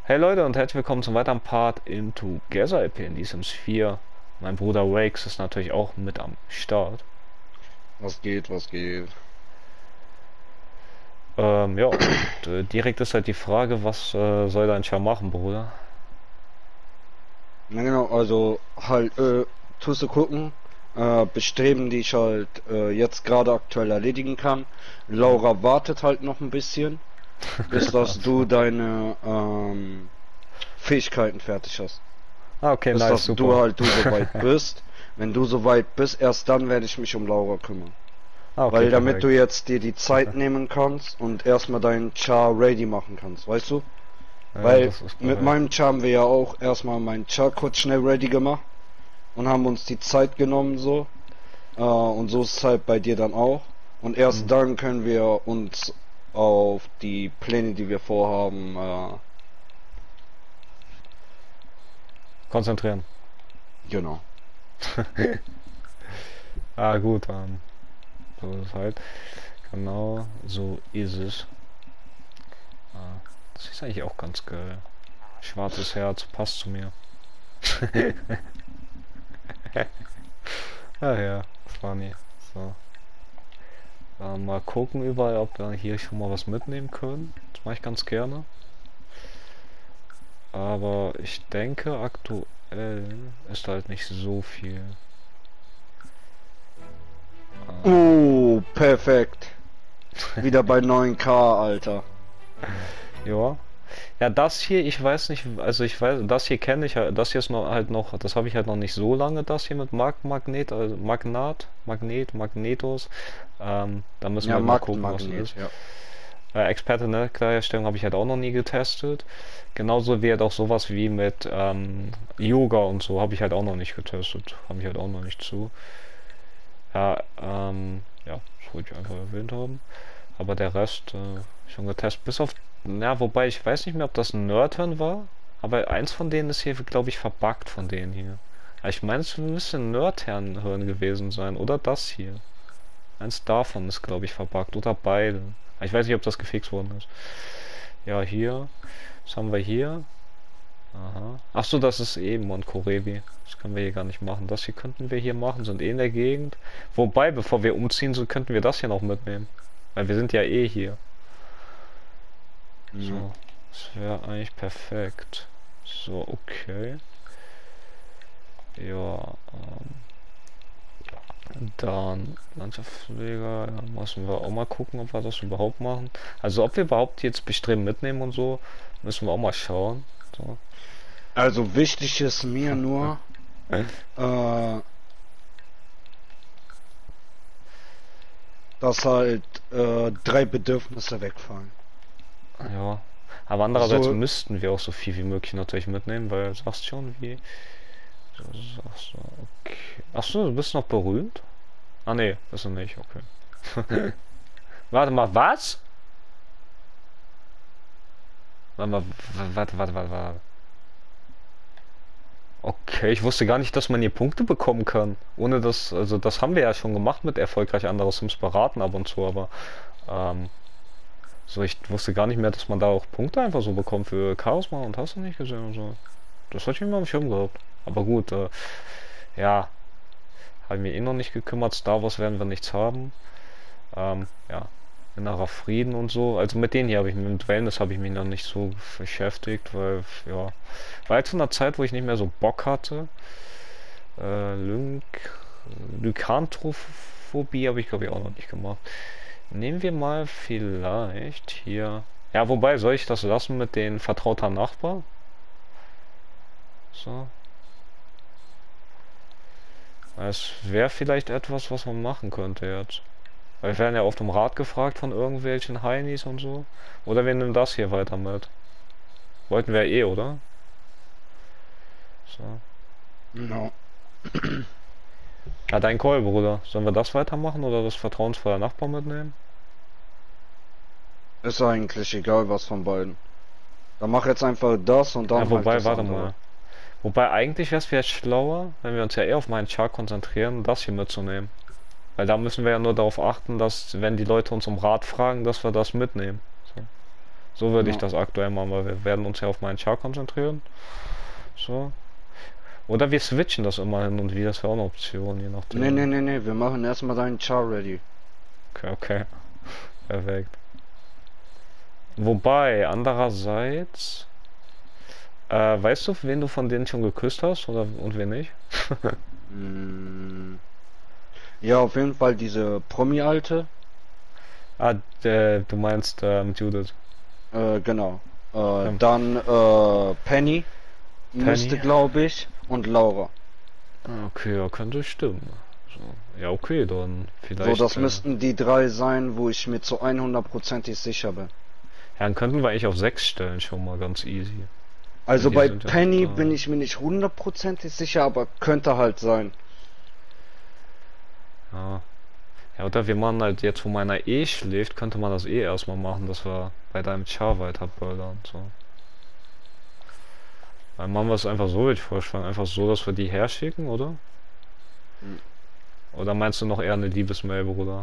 Hey Leute und herzlich willkommen zum weiteren Part in Together EP in The Sims 4. Mein Bruder Wakes ist natürlich auch mit am Start. Was geht, was geht? Ja, und direkt ist halt die Frage, was soll dein Char machen, Bruder? Na genau, also halt, tust du gucken, Bestreben, die ich halt jetzt gerade aktuell erledigen kann. Hm. Laura wartet halt noch ein bisschen, bis dass du Also. deine Fähigkeiten fertig hast. Ah, okay, Bis nice, dass du super. halt du soweit bist. Wenn du soweit bist, erst dann werde ich mich um Laura kümmern. Ah, okay, Weil damit du perfekt. jetzt dir die Zeit nehmen kannst und erstmal deinen Char ready machen kannst, weißt du? Ja, Weil das ist mit perfekt. meinem Char haben wir ja auch erstmal meinen Char kurz schnell ready gemacht und haben uns die Zeit genommen so. Und so ist es halt bei dir dann auch. Und Hm. erst dann können wir uns auf die Pläne, die wir vorhaben, Konzentrieren. genau. Ah, gut, so ist es halt. Genau, so ist es. Ah, das ist eigentlich auch ganz geil. Schwarzes Herz, passt zu mir. Ah ja, funny. So. Mal gucken überall, ob wir hier schon mal was mitnehmen können. Das mache ich ganz gerne. Aber ich denke, aktuell ist halt nicht so viel. Perfekt. Wieder bei 9K, Alter. Ja. Ja, das hier, ich weiß nicht, also ich weiß, das hier kenne ich, das hier ist noch halt noch, das habe ich halt noch nicht so lange, das hier mit Magnet, also Magnetos. Da müssen wir Ja, halt mal gucken, was das Magnet, ist. ja. Experte Netzklarherstellung habe ich halt auch noch nie getestet. Genauso wie halt auch sowas wie mit Yoga und so habe ich halt auch noch nicht getestet. Habe ich halt auch noch nicht zu. Ja, das wollte ich einfach erwähnt haben. Aber der Rest schon getestet. Bis auf, ja, wobei ich weiß nicht mehr, ob das ein Nerdhirn war. Aber eins von denen ist hier, glaube ich, verbuggt von denen hier. Ja, ich meine, es müsste ein Nerdhirn gewesen sein. Oder das hier. Eins davon ist, glaube ich, verbuggt. Oder beide. Ich weiß nicht, ob das gefixt worden ist. Ja, hier. Was haben wir hier? Aha. Ach so, das ist eben Monkorebi. Das können wir hier gar nicht machen. Das hier könnten wir hier machen, sind eh in der Gegend. Wobei, bevor wir umziehen, so könnten wir das hier noch mitnehmen. Weil wir sind ja eh hier. Ja. So, das wäre eigentlich perfekt. So, okay. Ja, dann Landschaftspfleger, ja, müssen wir auch mal gucken, ob wir das überhaupt machen. Also ob wir überhaupt jetzt Bestreben mitnehmen und so, müssen wir auch mal schauen. So. Also wichtig ist mir nur, äh, dass halt 3 Bedürfnisse wegfallen. Ja, aber andererseits So, müssten wir auch so viel wie möglich natürlich mitnehmen, weil du sagst schon, wie. Du sagst so, okay. Achso, du bist noch berühmt? Ah, nee, bist du nicht, okay. Warte mal, was? Warte mal, warte. Okay, ich wusste gar nicht, dass man hier Punkte bekommen kann. Ohne das, also das haben wir ja schon gemacht mit erfolgreich andere Sims beraten ab und zu, aber ähm, so, ich wusste gar nicht mehr, dass man da auch Punkte einfach so bekommt für Chaosma und hast du nicht gesehen und so. Das hatte ich mir mal am Schirm gehabt. Aber gut, ja, habe ich mir eh noch nicht gekümmert. Star Wars werden wir nichts haben. Ja, innerer Frieden und so. Also mit denen hier habe ich mit Wellness habe ich mich noch nicht so beschäftigt, weil, ja, war halt zu einer Zeit, wo ich nicht mehr so Bock hatte. Lynk, Lykantrophobie habe ich glaube ich auch noch nicht gemacht. Nehmen wir mal vielleicht hier. Ja, wobei, soll ich das lassen mit den vertrauter Nachbar? So. Es wäre vielleicht etwas, was man machen könnte jetzt. Weil wir werden ja oft um Rat gefragt von irgendwelchen Heinis und so. Oder wir nehmen das hier weiter mit. Wollten wir eh, oder? So. no. Ja, dein Call, Bruder. Sollen wir das weitermachen oder das vertrauensvolle Nachbar mitnehmen? Ist eigentlich egal, was von beiden. Dann mach jetzt einfach das und Ja, dann halt wobei, das warte andere. mal. Wobei eigentlich wäre es vielleicht schlauer, wenn wir uns ja eher auf meinen Char konzentrieren, das hier mitzunehmen. Weil da müssen wir ja nur darauf achten, dass, wenn die Leute uns um Rat fragen, dass wir das mitnehmen. So. So würde ich Ja. das aktuell machen, weil wir werden uns ja auf meinen Char konzentrieren. So. Oder wir switchen das immer hin und wieder, das wäre auch eine Option, je Nee, nee, nachdem. nee, nee, wir machen erstmal deinen Char ready. Okay, okay. Perfekt. Wobei, andererseits, weißt du, wen du von denen schon geküsst hast oder und wen nicht? Mm, ja, auf jeden Fall diese Promi-Alte. Ah, du meinst Judith. Genau. Ähm, Dann Penny müsste, Penny? glaube ich, und Laura. Ah, okay, ja, könnte stimmen. So. Ja, okay, dann So, vielleicht, das müssten die drei sein, wo ich mir zu 100%ig sicher bin. ja, dann könnten wir eigentlich auf 6 stellen schon mal ganz easy. Weil Also die bei sind ja noch Penny da. bin ich mir nicht 100%ig sicher, aber könnte halt sein. Ja. Ja, oder wir machen halt jetzt, wo meiner eh schläft, könnte man das eh erstmal machen, dass wir bei deinem Char weiter böllern, so. Dann machen wir es einfach so, würde ich vorschlagen. Einfach so, dass wir die herschicken, oder? Hm, Oder meinst du noch eher eine Liebesmail, Bruder?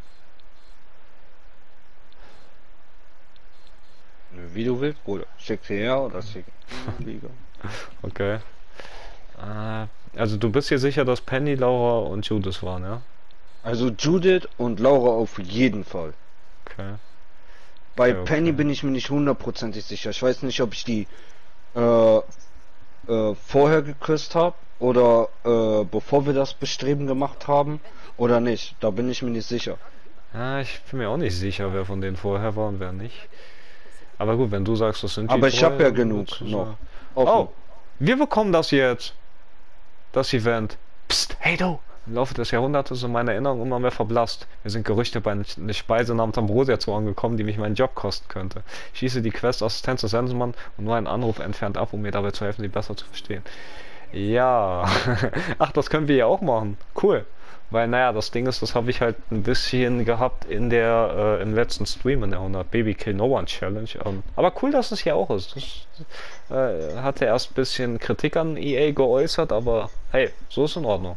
Wie du willst, Bruder. Schick sie her oder schick. Liga. Okay. Also du bist dir sicher, dass Penny, Laura und Judith waren, ja? Also Judith und Laura auf jeden Fall. Okay. Bei Okay, Penny okay. bin ich mir nicht 100%ig sicher. Ich weiß nicht, ob ich die äh, vorher geküsst habe oder bevor wir das Bestreben gemacht haben oder nicht. Da bin ich mir nicht sicher. Ja, ich bin mir auch nicht sicher, wer von denen vorher war und wer nicht. Aber gut, wenn du sagst, das sind die Aber ich habe drei, ja dann würdest genug du noch sagen. offen. Oh! Wir bekommen das jetzt! Das Event. Psst, hey du! Im Laufe des Jahrhunderts ist in meiner Erinnerung immer mehr verblasst. Mir sind Gerüchte bei einer Speise namens Ambrosia zu Ohren gekommen, die mich meinen Job kosten könnte. Ich schließe die Quest Assistenz des Sensenmann und nur einen Anruf entfernt ab, um mir dabei zu helfen, sie besser zu verstehen. Ja. Ach, das können wir ja auch machen. Cool. Weil, naja, das Ding ist, das habe ich halt ein bisschen gehabt in der, im letzten Stream in der 100 Baby Kill No One Challenge. Aber cool, dass es hier auch ist. Das hatte erst ein bisschen Kritik an EA geäußert, aber hey, so ist in Ordnung.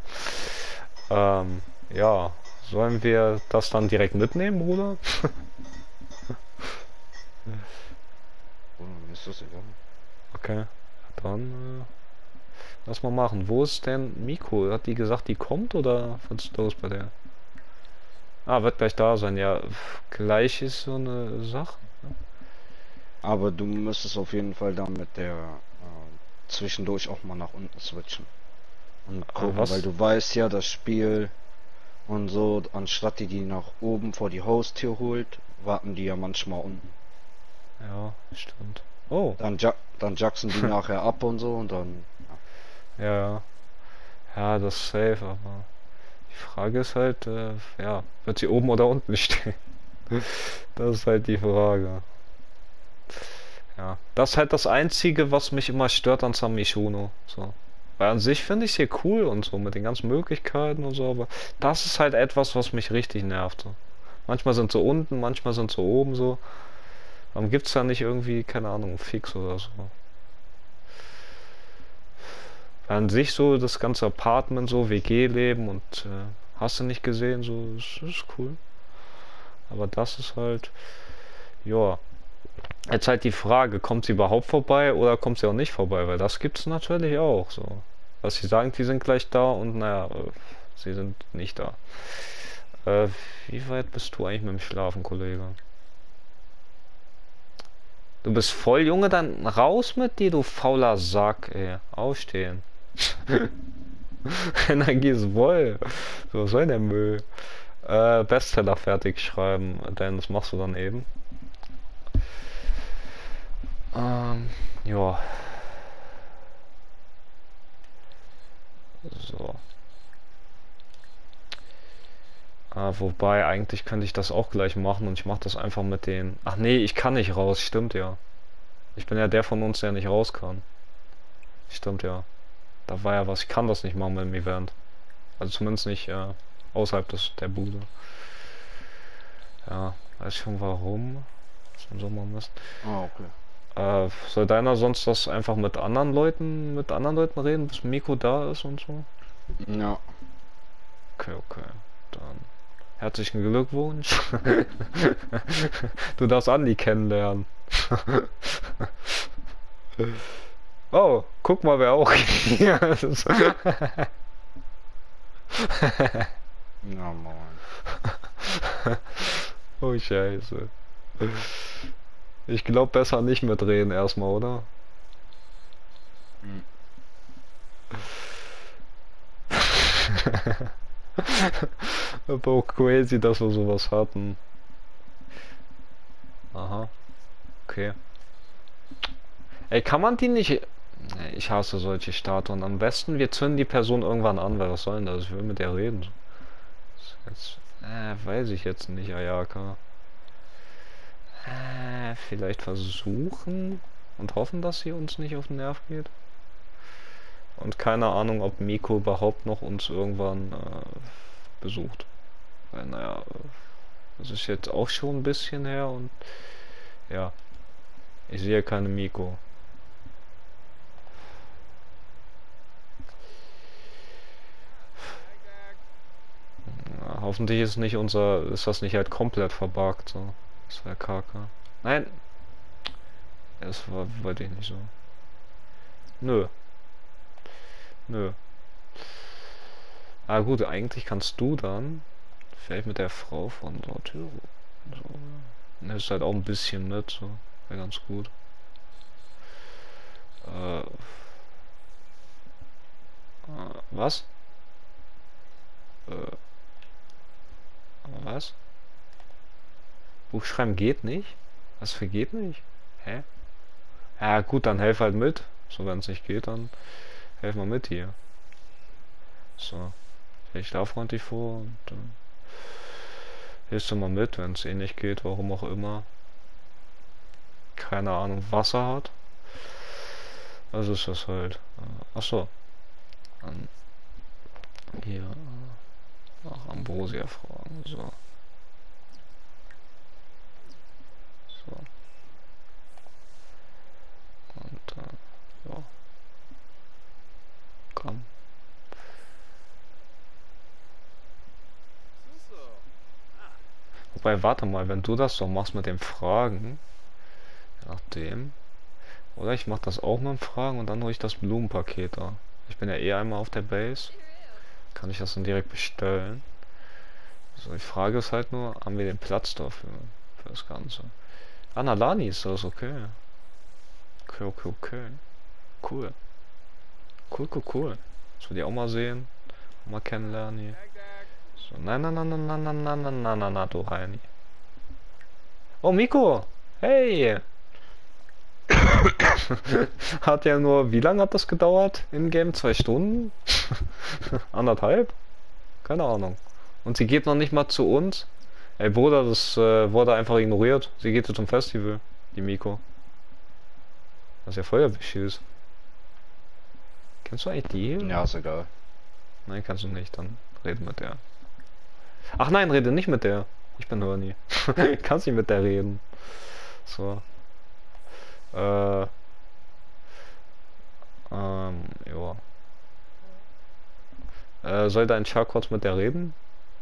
Ja, sollen wir das dann direkt mitnehmen, Bruder? Oh, mir ist das egal. Okay, dann lass mal machen. Wo ist denn Miko? Hat die gesagt, die kommt oder was ist los bei der? Ah, wird gleich da sein. Ja, gleich ist so eine Sache. Aber du müsstest auf jeden Fall dann mit der zwischendurch auch mal nach unten switchen und gucken, weil Was? du weißt ja, das Spiel und so, anstatt die nach oben vor die Haustür holt, warten die ja manchmal unten. Ja, stimmt. Oh, Dann jacksen die nachher ab und so und dann. ja, ja. Ja, das ist safe, aber die Frage ist halt, ja, wird sie oben oder unten stehen? Das ist halt die Frage. Ja, das ist halt das Einzige, was mich immer stört an San Myshuno. So. Weil an sich finde ich es hier cool und so, mit den ganzen Möglichkeiten und so, aber das ist halt etwas, was mich richtig nervt. So. Manchmal sind sie unten, manchmal sind sie oben so. Warum gibt's da nicht irgendwie, keine Ahnung, fix oder so? Weil an sich so das ganze Apartment, so WG-Leben und hast du nicht gesehen, so ist cool. Aber das ist halt, ja. Jetzt halt die Frage, kommt sie überhaupt vorbei oder kommt sie auch nicht vorbei? Weil das gibt's natürlich auch so. Dass sie sagen, die sind gleich da und naja, sie sind nicht da. Wie weit bist du eigentlich mit dem Schlafen, Kollege? Du bist voll, Junge, dann raus mit dir, du fauler Sack, ey. Aufstehen. Energie ist voll. So, was soll der Müll? Bestseller fertig schreiben, denn das machst du dann eben. Ja. So. Wobei, eigentlich könnte ich das auch gleich machen und ich mache das einfach mit den... Ach nee, ich kann nicht raus, stimmt ja. Ich bin ja der von uns, der nicht raus kann. Stimmt ja. Da war ja was, ich kann das nicht machen mit dem Event. Also zumindest nicht außerhalb der Bude. Ja, weiß schon warum. Was man so mal misst. Ah, okay. Soll deiner sonst das einfach mit anderen Leuten reden, bis Miko da ist und so? Ja. Okay, okay. Dann herzlichen Glückwunsch. Du darfst Andi kennenlernen. Oh, guck mal, wer auch hier ist. Ja, Mann. Oh, Scheiße. Ich glaube, besser nicht mitreden erstmal, oder? Hm. Aber auch crazy, dass wir sowas hatten. Aha, okay. Ey, kann man die nicht... Nee, ich hasse solche Statuen. Am besten, wir zünden die Person irgendwann an, weil was soll denn das? Ich will mit der reden. Jetzt, weiß ich jetzt nicht, Ayaka. Vielleicht versuchen und hoffen, dass sie uns nicht auf den Nerv geht. Und keine Ahnung, ob Miko überhaupt noch uns irgendwann besucht. Weil, naja, das ist jetzt auch schon ein bisschen her und ja, ich sehe keine Miko. Ja, hoffentlich ist nicht ist das nicht halt komplett verbuggt, so. Das wäre kacke. Nein! Wollte ich nicht so. Nö. Nö. Ah gut, eigentlich kannst du dann vielleicht mit der Frau von Dortiro. So. Ne, ist halt auch ein bisschen mit, so. Wäre ganz gut. Was? Was? Buchschreiben geht nicht? Was für geht nicht? Hä? Ja gut, dann helf halt mit. So, wenn es nicht geht, dann helf mal mit hier. So. Stell dich da freundlich vor und dann hilfst du mal mit, wenn es eh nicht geht, warum auch immer. Keine Ahnung, Wasser hat. Also ist das halt. Achso. Dann hier nach Ambrosia fragen. So. So. Und ja. Komm. Wobei, warte mal, wenn du das so machst mit den Fragen, je nachdem. Oder ich mach das auch mit den Fragen und dann hole ich das Blumenpaket da. Ich bin ja eh einmal auf der Base. Kann ich das dann direkt bestellen. So, die Frage ist halt nur, haben wir den Platz dafür? Für das Ganze. Ah, Nalani ist das, okay. Okay, okay, okay. Cool. Cool, cool, cool. Das will ich auch mal sehen. Auch mal kennenlernen hier. So, nein, nein, nein, nein, nein, nein, nein, nein, nein, nein, nein, du Heini. Oh, Miko! Hey! Hat ja nur, wie lange hat das gedauert? In-game 2 Stunden? Anderthalb? Keine Ahnung. Und sie geht noch nicht mal zu uns. Ey Bruder, das wurde einfach ignoriert. Sie geht zum Festival, die Miko. Das ist ja Feuerwehrschieß. Kennst du eigentlich die hier? Ja, ist egal. Nein, kannst du nicht, dann reden mit der. Ach nein, rede nicht mit der. Ich bin Horny. Kannst nicht mit der reden. So. Ja. Soll dein Char kurz mit der reden?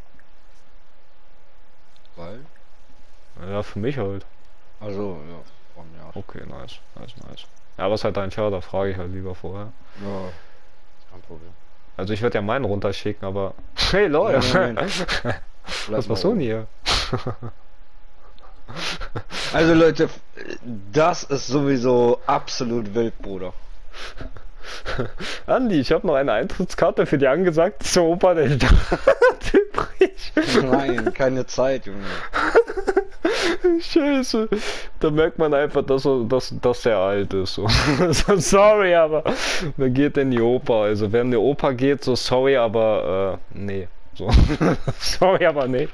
Weil? Ja, für mich halt. Also, ja, von mir aus. Okay, nice, nice, nice. Ja, was halt dein Char, da frage ich halt lieber vorher. Ja, kein Problem. Also ich würde ja meinen runterschicken, aber... Hey Leute! Nein, nein, nein. Was machst du denn hier? Also Leute, das ist sowieso absolut wild, Bruder. Andi, ich habe noch eine Eintrittskarte für die angesagt zur Oper der Stadt übrig. Nein, keine Zeit, Junge. Scheiße. Da merkt man einfach, dass er alt ist. So. So, sorry, aber wer geht in die Oper? Also wer in die Oper geht, so sorry, aber nee. So. Sorry, aber nee.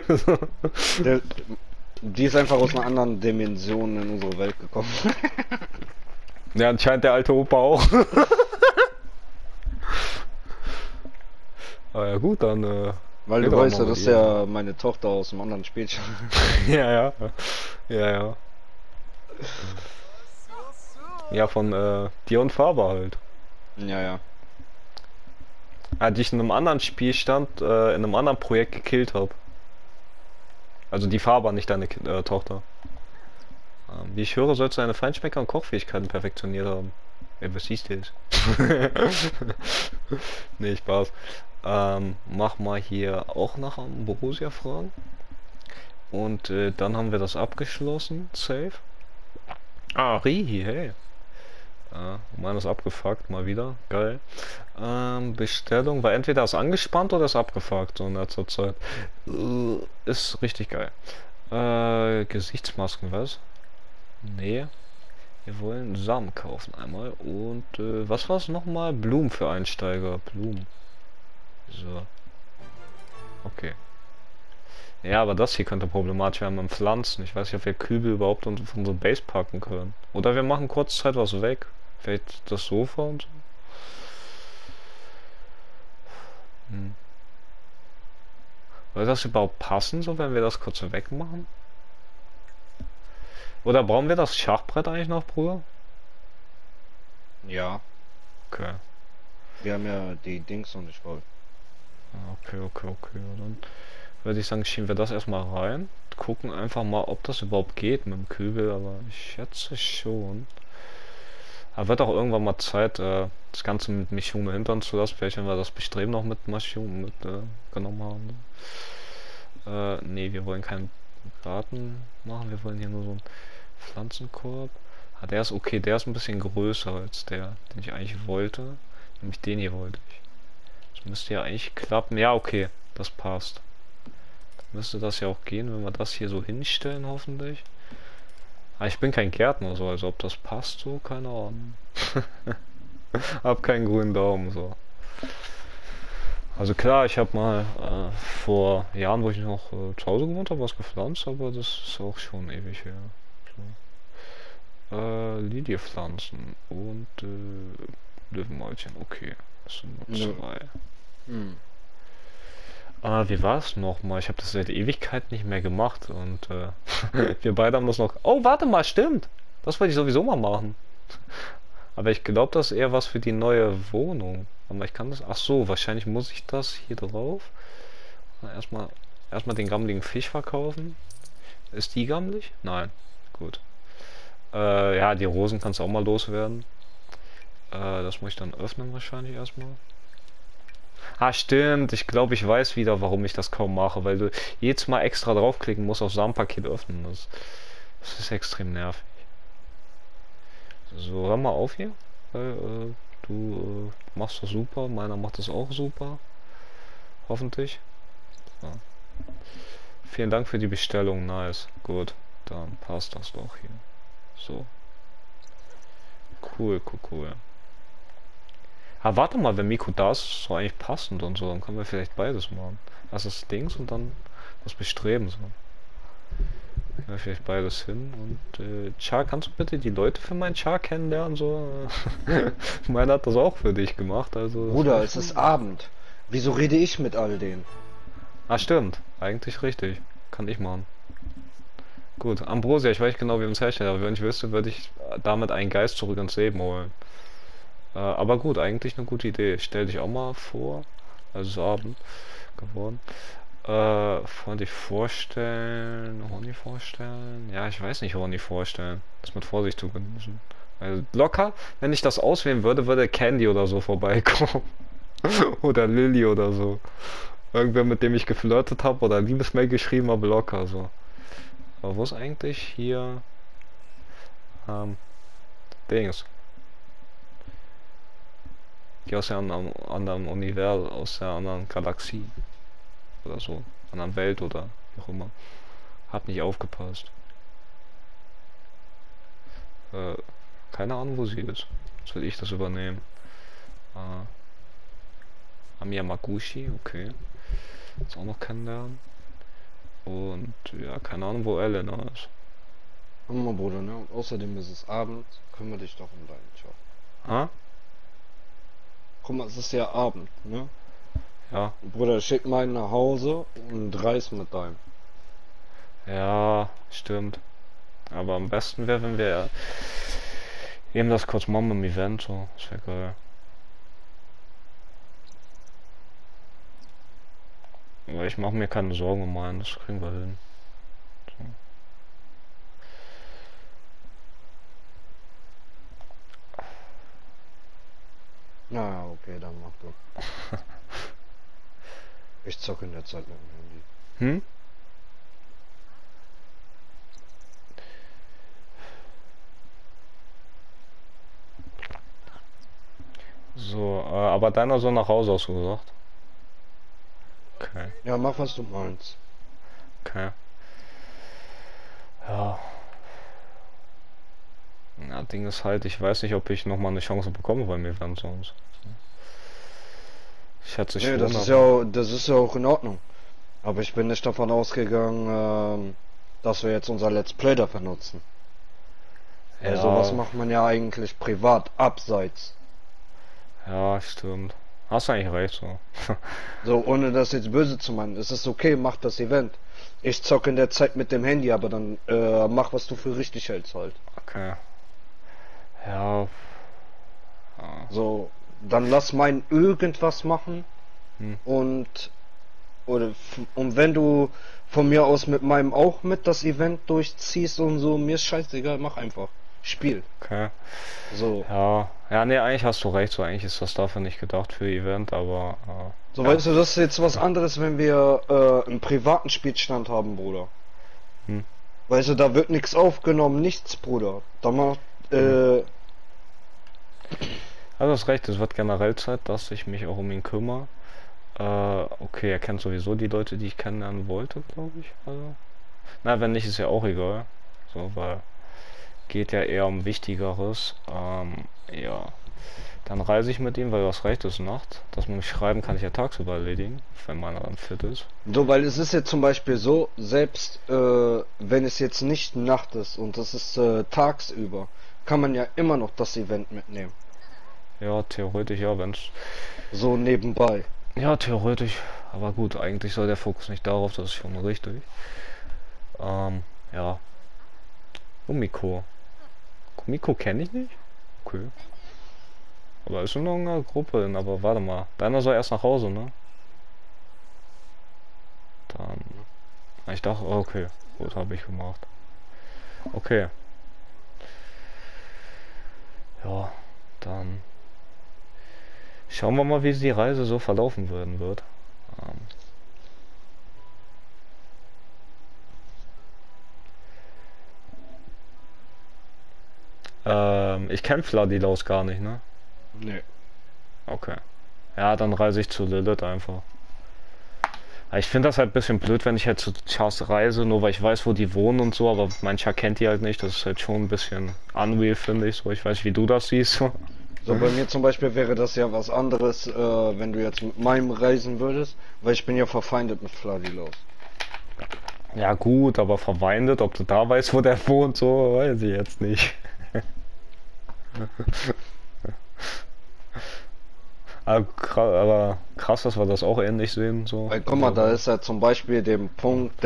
Die ist einfach aus einer anderen Dimension in unsere Welt gekommen. Ja, anscheinend der alte Opa auch. Ah ja gut, dann Weil geht du doch weißt mal ja, mit das ist ihr. ja meine Tochter aus einem anderen Spielchen. Ja, ja. Ja, ja. Ja, von dir und Faber halt. Ja, ja. Die ich in einem anderen Spielstand, in einem anderen Projekt gekillt habe. Also die Faber, nicht deine Tochter. Wie ich höre, sollst du deine Feinschmecker- und Kochfähigkeiten perfektioniert haben. Ja, was siehst du jetzt? Nee, Spaß. Mach mal hier auch nach Borussia fragen. Und dann haben wir das abgeschlossen. Safe. Ah, Rihi, hey. Meiner ist abgefuckt, mal wieder. Geil. Bestellung war entweder ist angespannt oder ist abgefuckt, so in letzter Zeit. Ist richtig geil. Gesichtsmasken, was? Nee. Wir wollen Samen kaufen einmal. Und was war es nochmal? Blumen für Einsteiger. Blumen. So. Okay. Ja, aber das hier könnte problematisch werden mit Pflanzen. Ich weiß nicht, ob wir Kübel überhaupt auf unsere Base packen können. Oder wir machen kurz Zeit was weg. Vielleicht das Sofa und so. Hm. Soll das überhaupt passen, so wenn wir das kurz wegmachen? Oder brauchen wir das Schachbrett eigentlich noch, Bruder? Ja, Okay. wir haben ja die Dings noch nicht voll. Okay. Dann würde ich sagen, schieben wir das erstmal rein. Gucken einfach mal, ob das überhaupt geht mit dem Kübel, aber ich schätze schon. Aber wird auch irgendwann mal Zeit, das Ganze mit Michume hinter uns zu lassen. Vielleicht, wenn wir das Bestreben noch mit Michume genommen haben. Nee, wir wollen keinen Garten machen, wir wollen hier nur so einen Pflanzenkorb. Ah, der ist okay, der ist ein bisschen größer als der, den ich eigentlich wollte. Nämlich den hier wollte ich. Das müsste ja eigentlich klappen. Ja, okay, das passt. Dann müsste das ja auch gehen, wenn wir das hier so hinstellen, hoffentlich. Ah, ich bin kein Gärtner, so, also ob das passt, so, keine Ahnung. Hab keinen grünen Daumen, so. Also klar, ich habe mal vor Jahren, wo ich noch zu Hause gewohnt habe, was gepflanzt, aber das ist auch schon ewig her. So. Lilie pflanzen und Löwenmäulchen, okay. Das sind nur Nö. zwei. Hm. Wie war es nochmal? Ich habe das seit Ewigkeit nicht mehr gemacht und wir beide haben das noch. Oh, warte mal, stimmt! Das wollte ich sowieso mal machen. Aber ich glaube, das ist eher was für die neue Wohnung. Aber ich kann das. Ach so, wahrscheinlich muss ich das hier drauf. Erstmal den gammeligen Fisch verkaufen. Ist die gammelig? Nein. Gut. Ja, die Rosen kannst du auch mal loswerden. Das muss ich dann öffnen wahrscheinlich erstmal. Ah, stimmt. Ich glaube, ich weiß wieder, warum ich das kaum mache, weil du jedes Mal extra draufklicken musst auf Samenpaket öffnen. Das ist extrem nervig. So, hör mal auf hier. Weil, du machst das super, meiner macht das auch super. Hoffentlich. So. Vielen Dank für die Bestellung, nice. Gut, dann passt das doch hier. So. Cool. Ah, warte mal, wenn Miku da ist, ist es doch eigentlich passend und so. Dann können wir vielleicht beides machen. Erst das Dings und dann das Bestreben so. Können wir vielleicht beides hin. Und Char, kannst du bitte die Leute für meinen Char kennenlernen? So? Meiner hat das auch für dich gemacht, also. Das Bruder, war es schon. ist Abend. Wieso rede ich mit all denen? Ah, stimmt. Eigentlich richtig. Kann ich machen. Gut, Ambrosia, ich weiß nicht genau, wie man es herstellt, aber wenn ich wüsste, würde ich damit einen Geist zurück ins Leben holen. Aber gut, eigentlich eine gute Idee. Stell dich auch mal vor. Also es ist Abend geworden. Freundlich vorstellen. Horny vorstellen. Ja, ich weiß nicht, Horny vorstellen. Das mit Vorsicht zu genießen. Also locker, wenn ich das auswählen würde, würde Candy oder so vorbeikommen. Oder Lilly oder so. Irgendwer, mit dem ich geflirtet habe oder Liebesmail geschrieben habe, locker so. Aber wo ist eigentlich hier Dings? Die aus der anderen Universum, aus der anderen Galaxie. Oder so. Anderen Welt oder wie auch immer. Hab nicht aufgepasst. Äh, keine Ahnung, wo sie ist. Soll ich das übernehmen? Amiya Maguchi, okay. Jetzt auch noch kennenlernen. Und ja, keine Ahnung, wo Elena ist. Hör mal, Bruder, ne? Und außerdem ist es Abend. Kümmere dich doch um deinen Job. Ah? Guck mal, es ist ja Abend, ne? Ja. Bruder, schick meinen nach Hause und reiß mit deinem. Ja, stimmt. Aber am besten wäre, wenn wir eben das kurz machen im Event, so. Das wäre geil. Aber ich mache mir keine Sorgen um meinen, das kriegen wir hin. So. Na, okay, dann mach du. Ich zocke in der Zeit mit dem Handy. Hm? So, aber deiner soll nach Hause, hast du gesagt? Okay, Ja, mach was du meinst. okay. Ja. Ja, Ding ist halt, ich weiß nicht, ob ich nochmal eine Chance bekomme bei mir dann sonst. Ich schätze Nee, schon, aber. das ist ja auch in Ordnung. Aber ich bin nicht davon ausgegangen, dass wir jetzt unser Let's Play dafür nutzen. Weil sowas Ja, macht man ja eigentlich privat, abseits. ja, stimmt. Hast du eigentlich recht, so. So, ohne das jetzt böse zu meinen. Es ist okay, mach das Event. Ich zocke in der Zeit mit dem Handy, aber dann mach, was du für richtig hältst halt. Okay. Ja. Ja. So, dann lass meinen irgendwas machen Hm, und und wenn du von mir aus mit meinem auch mit das Event durchziehst und so, mir ist scheißegal, mach einfach. Spiel. okay. So. Ja. Ja, nee, eigentlich hast du recht, so eigentlich ist das dafür nicht gedacht für Event, aber So, ja. weißt du, das ist jetzt was anderes, wenn wir einen privaten Spielstand haben, Bruder. Hm, Weißt du, da wird nichts aufgenommen, nichts, Bruder. Da macht, hm. Also hast recht, es wird generell Zeit, dass ich mich auch um ihn kümmere. Okay, er kennt sowieso die Leute, die ich kennenlernen wollte, glaube ich. Also. Na, wenn nicht, ist ja auch egal. So, weil geht ja eher um Wichtigeres. Ja. Dann reise ich mit ihm, weil du hast recht, es ist Nacht. Das mit dem Schreiben kann ich ja tagsüber erledigen, wenn meiner dann fit ist. so, weil es ist jetzt zum Beispiel so, selbst wenn es jetzt nicht Nacht ist und es ist tagsüber, kann man ja immer noch das Event mitnehmen. Ja, theoretisch ja, wenn's. So nebenbei. Ja, theoretisch. Aber gut, eigentlich soll der Fokus nicht darauf, das ist schon richtig. Ja. Kumiko. Kumiko kenne ich nicht? Okay. Aber ist in einer Gruppe, aber warte mal. Deiner soll erst nach Hause, ne? Dann. Ich dachte, okay. Gut, habe ich gemacht. Okay. Ja, dann schauen wir mal, wie die Reise so verlaufen werden wird. Ich kenne Vladilaus gar nicht, ne? Nee. Okay. Ja, dann reise ich zu Lilith einfach. Aber ich finde das halt ein bisschen blöd, wenn ich halt zu Chars reise, nur weil ich weiß, wo die wohnen und so, aber mancher kennt die halt nicht. Das ist halt schon ein bisschen unreal, finde ich so. Ich weiß, wie du das siehst. So. So, bei mir zum Beispiel wäre das ja was anderes, wenn du jetzt mit meinem reisen würdest, weil ich bin ja verfeindet mit Fladilaus. Ja gut, aber verweindet, ob du da weißt, wo der wohnt, so weiß ich jetzt nicht. Aber krass, dass wir das auch ähnlich sehen, so. Weil guck mal, Also, da ist ja zum Beispiel dem Punkt,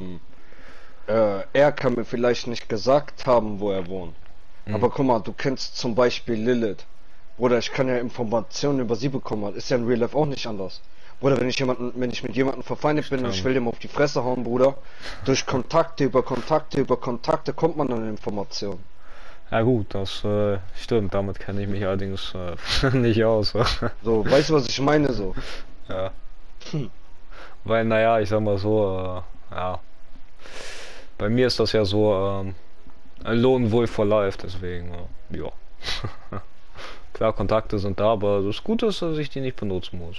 er kann mir vielleicht nicht gesagt haben, wo er wohnt. hm, Aber guck mal, du kennst zum Beispiel Lilith. Oder ich kann ja Informationen über sie bekommen. Ist ja in Real Life auch nicht anders. Oder wenn ich mit jemandem verfeindet bin und ich stimmt. will dem auf die Fresse hauen, Bruder, durch Kontakte über Kontakte kommt man an Informationen. Ja gut, das stimmt. Damit kenne ich mich allerdings nicht aus. So, weißt du, was ich meine so? Ja. Weil, naja, ich sag mal so, ja. Bei mir ist das ja so, ein Lone Wolf for Life, deswegen, ja. Klar, Kontakte sind da, aber das Gute ist, dass ich die nicht benutzen muss.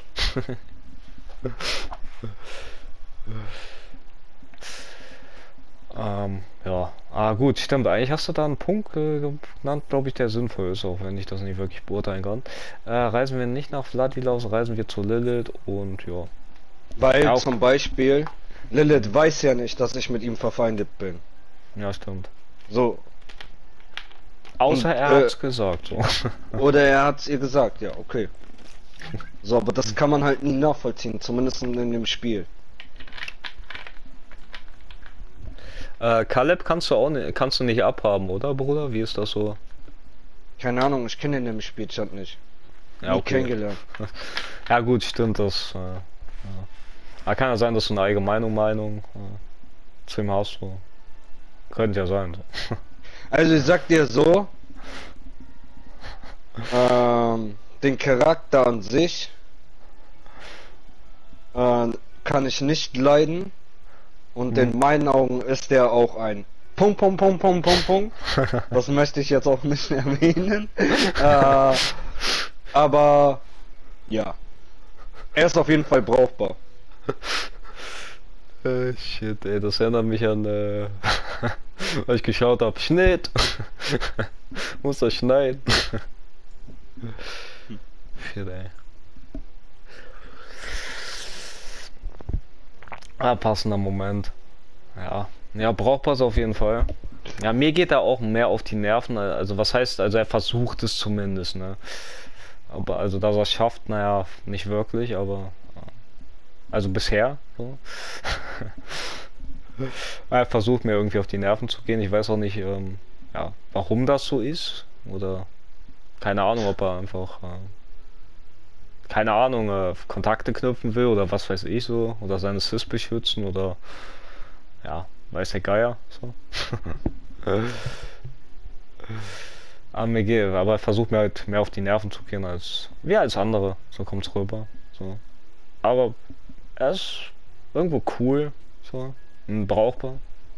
Ja. Ah, gut, stimmt. Eigentlich hast du da einen Punkt genannt, glaube ich, der sinnvoll ist, auch wenn ich das nicht wirklich beurteilen kann. Reisen wir nicht nach Vladilaus, reisen wir zu Lilith und ja. Ja, Weil auch. zum Beispiel Lilith weiß ja nicht, dass ich mit ihm verfeindet bin. Ja, stimmt. So, Außer und er hat's gesagt, so. oder er hat's ihr gesagt, ja, okay. So, aber das kann man halt nie nachvollziehen, zumindest in dem Spiel. Kaleb kannst du nicht abhaben, oder Bruder? Wie ist das so? Keine Ahnung, ich kenne ihn im Spielstand nicht. Ja, Nie okay. kennengelernt. Ja gut, stimmt das. Ja. Aber kann ja sein, dass du eine allgemeine Meinung zu ihm hast. So. Könnte ja sein. So. Also ich sag dir so, den Charakter an sich kann ich nicht leiden. Und in meinen Augen ist der auch ein Punkt, Punkt, Punkt, Punkt, Punkt, Punkt. Das möchte ich jetzt auch nicht erwähnen. Aber ja, er ist auf jeden Fall brauchbar. Shit, ey, das erinnert mich an, weil ich geschaut habe. Schnitt! Muss er schneiden. Shit, ey. Ah, passender Moment. Ja. Ja, brauchbar ist auf jeden Fall. Ja, mir geht er auch mehr auf die Nerven. Also was heißt, also er versucht es zumindest, ne? Aber also dass er es schafft, naja, nicht wirklich, aber also bisher so. Er versucht mir irgendwie auf die Nerven zu gehen. Ich weiß auch nicht, ja, warum das so ist. Oder keine Ahnung, ob er einfach keine Ahnung, Kontakte knüpfen will oder was weiß ich so. Oder seine Sis beschützen oder ja, weiß der Geier. So. Aber er versucht mir halt mehr auf die Nerven zu gehen als wir als andere. So kommt's rüber. So. Aber er ist irgendwo cool. So. Und brauchbar.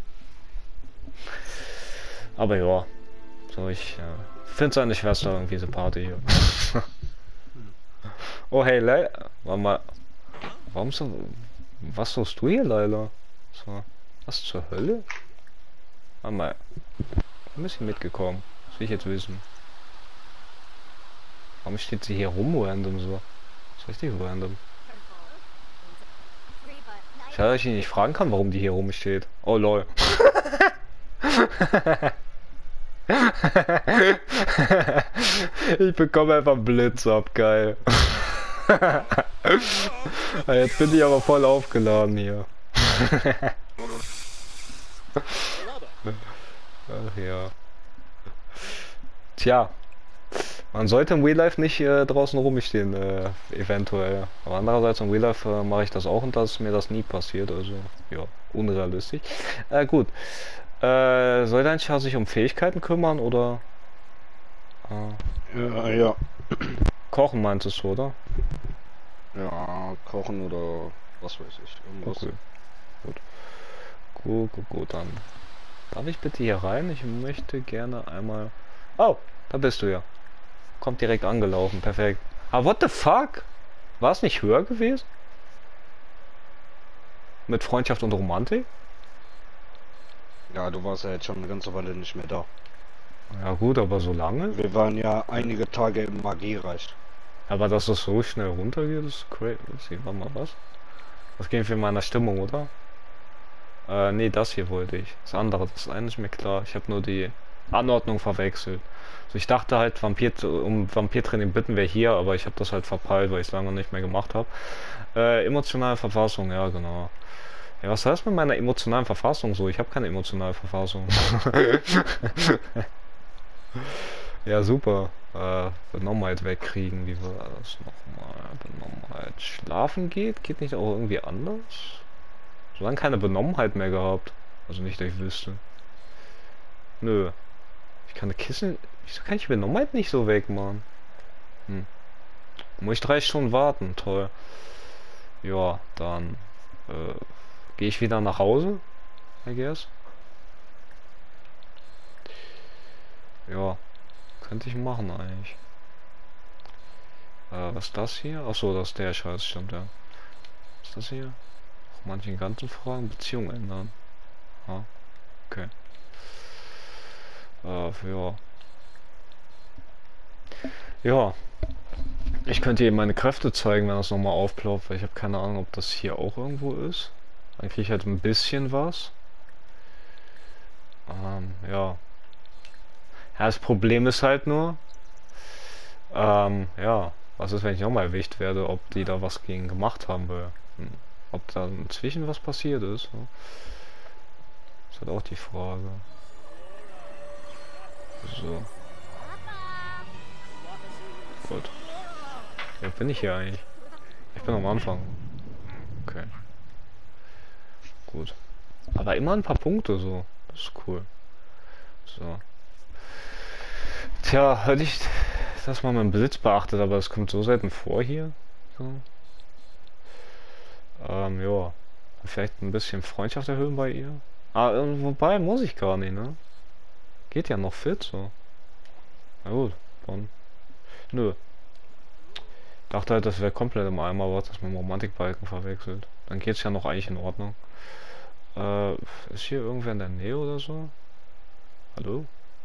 Aber ja. So, ich finde seine Schwester irgendwie sympathisch. Oh hey, warte mal. Warum so. Was suchst du hier, Leila? So. Was zur Hölle? Warte mal. Ein bisschen mitgekommen. Das will ich jetzt wissen. Warum steht sie hier rum random so? Das ist richtig random. Schade, dass ich ihn nicht fragen kann, warum die hier rumsteht. Oh lol. Ich bekomme einfach einen Blitz ab, geil. Jetzt bin ich aber voll aufgeladen hier. Ach ja. Tja. Man sollte im Real Life nicht draußen rumstehen, eventuell. Aber andererseits im Real Life mache ich das auch und dass mir das nie passiert, also ja, unrealistisch. Gut. Soll dein Char sich um Fähigkeiten kümmern oder? Ja. Kochen meintest du, oder? Ja, kochen oder was weiß ich. Irgendwas. Okay. Gut, dann. Darf ich bitte hier rein? Ich möchte gerne einmal... Oh, da bist du ja. Kommt direkt angelaufen, perfekt. Ah, what the fuck? War es nicht höher gewesen? Mit Freundschaft und Romantik? Ja, du warst ja jetzt schon eine ganze Weile nicht mehr da. Ja gut, aber so lange? Wir waren ja einige Tage im Magiereich. Aber dass es so schnell runtergeht, ist crazy. Sehen wir mal was. Das ging für meine Stimmung, oder? Nee, das hier wollte ich. Das andere, das eine ist mir klar. Ich habe nur die Anordnung verwechselt. Also ich dachte halt, um Vampirtraining bitten wir hier, aber ich habe das halt verpeilt, weil ich es lange nicht mehr gemacht habe. Emotionale Verfassung, ja genau. Ja, was heißt mit meiner emotionalen Verfassung so? Ich habe keine emotionale Verfassung. Ja, super. Benommenheit wegkriegen. Wie war das nochmal? Benommenheit. Schlafen geht? Geht nicht auch irgendwie anders? So lange keine Benommenheit mehr gehabt. Also nicht, dass ich wüsste. Nö. Ich kann eine Kissen... Wieso kann ich Benommenheit nicht so wegmachen? Muss ich 3 Stunden warten? Toll. Ja, dann... gehe ich wieder nach Hause? I guess. Ja. Könnte ich machen eigentlich. Was ist das hier? Achso, das ist der Scheiß, stimmt ja. Was ist das hier? Manchen ganzen Fragen Beziehung ändern. Ah, okay. Ja. Ja. Ich könnte eben meine Kräfte zeigen, wenn das nochmal aufploppt, weil ich habe keine Ahnung, ob das hier auch irgendwo ist. Dann kriege ich halt ein bisschen was. Ja. Ja, das Problem ist halt nur, ja, was ist, wenn ich nochmal erwischt werde, ob die da was gegen gemacht haben will. Ob da inzwischen was passiert ist. Ne? Ist halt auch die Frage. So. Gut. Wo bin ich hier eigentlich? Ich bin am Anfang. Okay. Gut. Aber immer ein paar Punkte so. Das ist cool. So. Tja, hätte ich dass man mit dem Blitz beachtet, aber das kommt so selten vor hier. So. Ja. Vielleicht ein bisschen Freundschaft erhöhen bei ihr. Ah, wobei muss ich gar nicht, ne? Geht ja noch fit so. Na gut, dann. Nö. Dachte halt, das wäre komplett im Eimer, aber das mit dem Romantikbalken verwechselt. Dann geht's ja noch eigentlich in Ordnung. Ist hier irgendwer in der Nähe oder so? Hallo?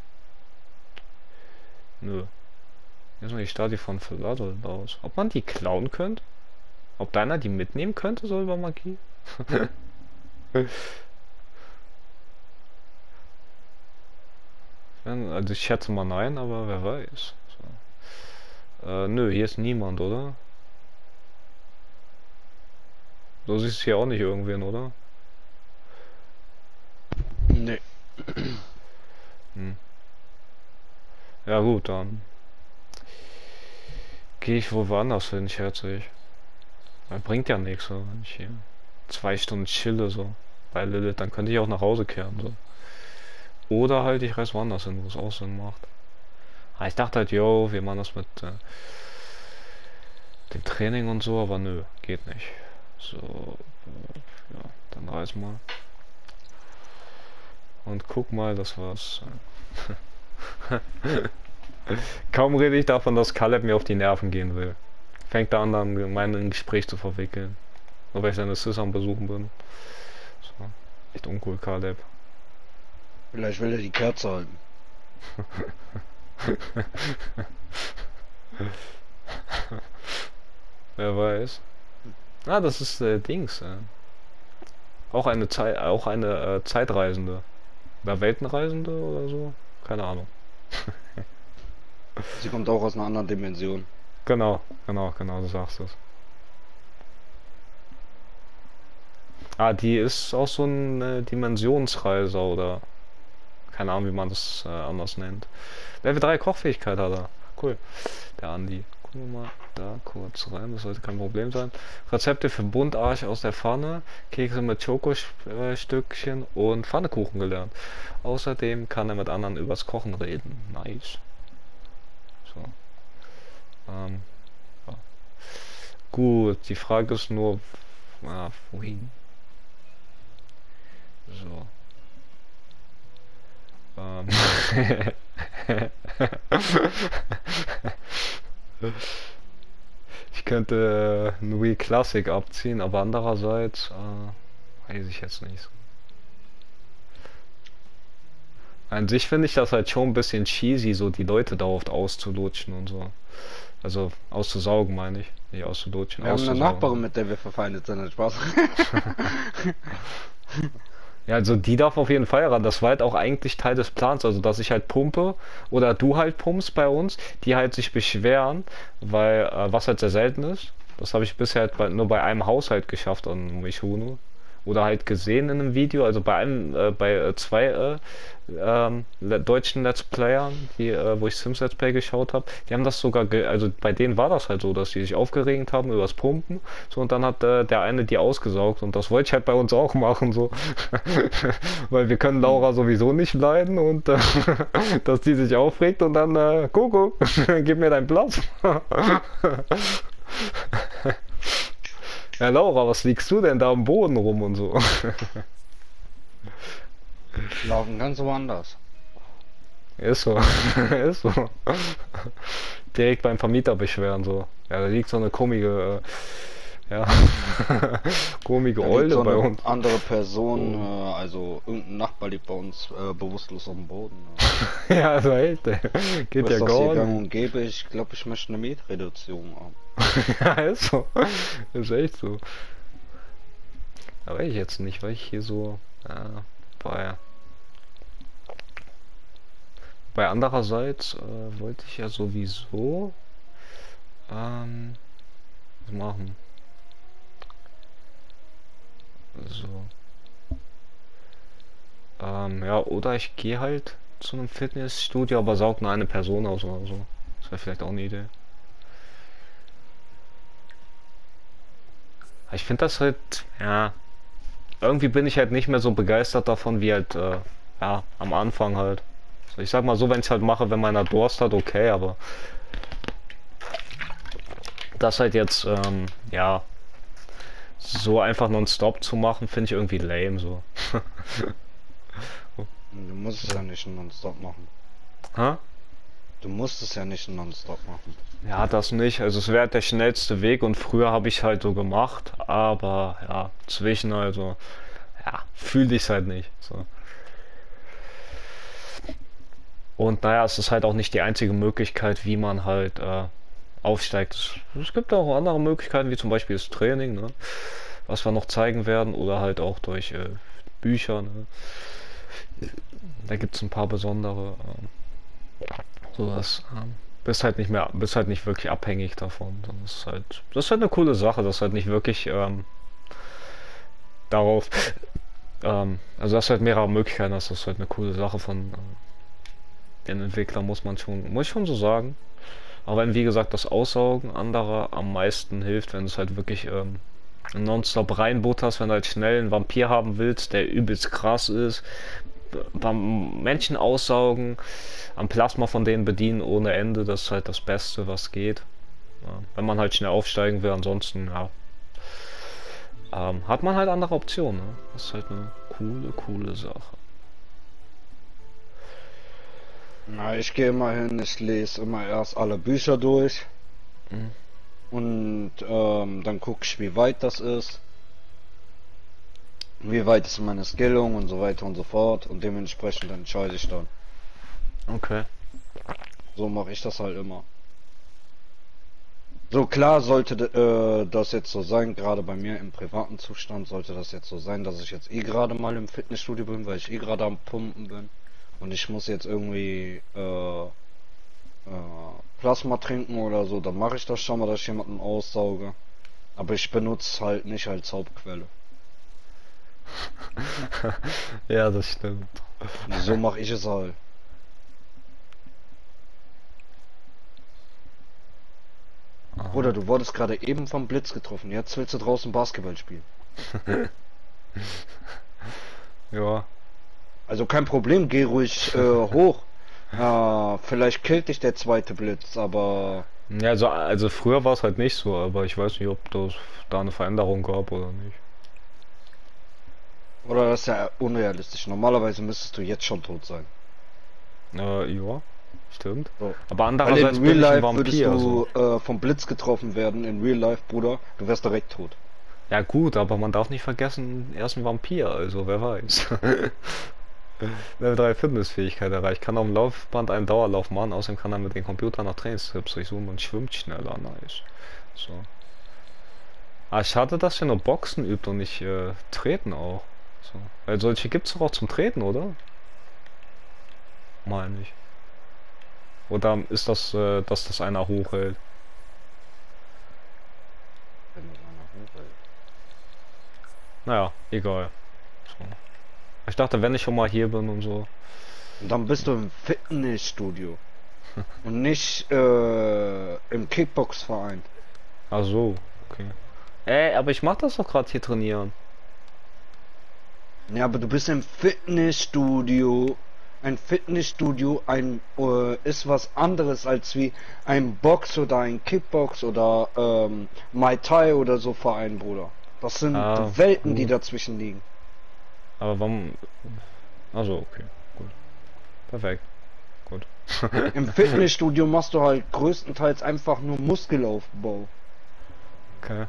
Nö. Hier ist noch die Statue von Philadelphia aus. Ob man die klauen könnte? Ob deiner die mitnehmen könnte, so über Magie? Also ich schätze mal nein, aber wer weiß. So. Nö, hier ist niemand, oder? So siehst du hier auch nicht irgendwen, oder? Nee. Hm. Ja gut, dann gehe ich wohl woanders hin, schätze ich. Bringt ja nichts, so, wenn ich hier 2 Stunden chille, so bei Lilith, dann könnte ich auch nach Hause kehren, so. Oder halt ich reise woanders hin, wo es auch Sinn macht. Aber ich dachte halt, yo, wir machen das mit dem Training und so, aber nö, geht nicht. So, ja, dann reis mal. Und guck mal, das war's. Kaum rede ich davon, dass Caleb mir auf die Nerven gehen will. Fängt er an, dann mein Gespräch zu verwickeln. Nur weil ich seine Sis am Besuchen bin. So. Echt uncool, Caleb. Vielleicht will er die Kerze halten. Wer weiß. Ah, das ist Dings. Auch eine Zeitreisende. Oder Weltenreisende oder so? Keine Ahnung. Sie kommt auch aus einer anderen Dimension. Genau, du sagst es. Ah, die ist auch so ein Dimensionsreiser oder keine Ahnung, wie man das anders nennt. Level 3 Kochfähigkeit hat er. Cool. Der Andi. Gucken wir mal da kurz rein, das sollte kein Problem sein. Rezepte für Buntarsch aus der Pfanne, Kekse mit Schokostückchen und Pfannekuchen gelernt. Außerdem kann er mit anderen übers Kochen reden. Nice. So. Ja. Gut, die Frage ist nur, wohin? So. Ich könnte ein Wii Classic abziehen, aber andererseits weiß ich jetzt nicht. An sich finde ich das halt schon ein bisschen cheesy, so die Leute dauerhaft auszulutschen und so. Also auszusaugen meine ich, nicht auszulutschen. Wir haben eine Nachbarin, mit der wir verfeindet sind, Spaß. Ja, also die darf auf jeden Fall ran. Das war halt auch eigentlich Teil des Plans, also dass ich halt pumpe oder du halt pumpst bei uns, die halt sich beschweren, weil was halt sehr selten ist. Das habe ich bisher halt nur bei einem Haushalt geschafft an Michuno. Oder halt gesehen in einem Video, also bei zwei deutschen Let's Playern, wo ich Sims Let's Play geschaut habe, die haben das sogar, also bei denen war das halt so, dass die sich aufgeregt haben über das Pumpen, so und dann hat der eine die ausgesaugt und das wollte ich halt bei uns auch machen, so, weil wir können Laura sowieso nicht leiden und dass die sich aufregt und dann, Kuckuck, gib mir deinen Platz. Ja, Laura, was liegst du denn da am Boden rum und so? Laufen ganz woanders. Ist so, ist so. Direkt beim Vermieter beschweren so. Ja, da liegt so eine komische, komische Eule so bei eine uns. andere Person, also irgendein Nachbar liegt bei uns bewusstlos auf dem Boden. Ja, also echt, ey. Geht ja Was das gar hier gang nicht. und gäbe, ich glaube, ich möchte eine Mietreduzierung haben. Ja, ist so. Ist echt so. Aber ich jetzt nicht, weil ich hier so, bei andererseits wollte ich ja sowieso was machen. So. Ja, oder ich gehe halt zu einem Fitnessstudio, aber saug nur eine Person aus oder so. Das wäre vielleicht auch eine Idee. Aber ich finde das halt, ja, irgendwie bin ich halt nicht mehr so begeistert davon, wie halt, ja, am Anfang halt. So, ich sag mal so, wenn ich halt mache, wenn meiner Durst hat, okay, aber Das halt jetzt, ja, so einfach nonstop zu machen, finde ich irgendwie lame, so. Du musst es ja nicht nonstop machen. Hä? Du musst es ja nicht nonstop machen. Ja, das nicht. Also es wäre der schnellste Weg und früher habe ich halt so gemacht, aber ja, zwischen also, ja, fühle ich halt nicht. So. Und naja, es ist halt auch nicht die einzige Möglichkeit, wie man halt aufsteigt. Es gibt auch andere Möglichkeiten, wie zum Beispiel das Training, ne? Was wir noch zeigen werden, oder halt auch durch Bücher. Ne? Da gibt es ein paar besondere, sowas. Bist halt nicht wirklich abhängig davon. Das ist halt eine coole Sache, das ist halt nicht wirklich darauf, also das ist halt mehrere Möglichkeiten, das ist halt eine coole Sache von den Entwicklern, muss ich schon so sagen. Aber wenn, wie gesagt, das Aussaugen anderer am meisten hilft, wenn es halt wirklich nonstop reinbutterst, wenn du halt schnell einen Vampir haben willst, der übelst krass ist, beim Menschen aussaugen, am Plasma von denen bedienen ohne Ende, das ist halt das Beste, was geht. Ja, wenn man halt schnell aufsteigen will, ansonsten, ja, hat man halt andere Optionen. Ne? Das ist halt eine coole Sache. Na, ich gehe immer hin, ich lese immer erst alle Bücher durch Mhm. und dann gucke ich, wie weit das ist, wie weit ist meine Skillung und so weiter und so fort und dementsprechend entscheide ich dann. Okay. So mache ich das halt immer. So klar sollte das jetzt so sein, gerade bei mir im privaten Zustand sollte das jetzt so sein, dass ich jetzt eh gerade mal im Fitnessstudio bin, weil ich eh gerade am Pumpen bin und ich muss jetzt irgendwie Plasma trinken oder so, dann mache ich das schon mal, dass ich jemanden aussauge. Aber ich benutze es halt nicht als Hauptquelle. Ja, das stimmt. So mache ich es halt. Aha. Oder du wurdest gerade eben vom Blitz getroffen, jetzt willst du draußen Basketball spielen. Ja. Also kein Problem, geh ruhig hoch. Vielleicht killt dich der zweite Blitz, aber Ja, also früher war es halt nicht so, aber ich weiß nicht, ob das da eine Veränderung gab oder nicht. oder das ist ja unrealistisch. Normalerweise müsstest du jetzt schon tot sein. Ja, stimmt. So. Aber Weil in andererseits Real bin ich ein Life würdest Vampir, so. du vom Blitz getroffen werden, in Real Life, Bruder, du wärst direkt tot. Ja gut, aber man darf nicht vergessen, er ist ein Vampir, also wer weiß. Level 3 Fitnessfähigkeit erreicht. Kann auf dem Laufband einen Dauerlauf machen, außerdem kann er mit dem Computer nach Trainingstipps durchsuchen und schwimmt schneller. Nice. So. Ah, schade, dass er nur Boxen übt und nicht Treten auch. So. Weil solche gibt's doch auch zum Treten, oder? Meine ich. Oder ist das, dass das einer hochhält? Naja, egal. So. Ich dachte, wenn ich schon mal hier bin und so. Und dann bist du im Fitnessstudio und nicht im Kickboxverein. Ach so, okay. Aber ich mach das doch gerade hier trainieren. Ja, aber du bist im Fitnessstudio. Ein Fitnessstudio ist was anderes als wie ein Box oder ein Kickbox oder Muay Thai oder so Verein, Bruder. Das sind Ah, Welten, die gut. dazwischen liegen. Aber warum? Also, okay, gut. Perfekt, gut. Im Fitnessstudio machst du halt größtenteils einfach nur Muskelaufbau. Okay.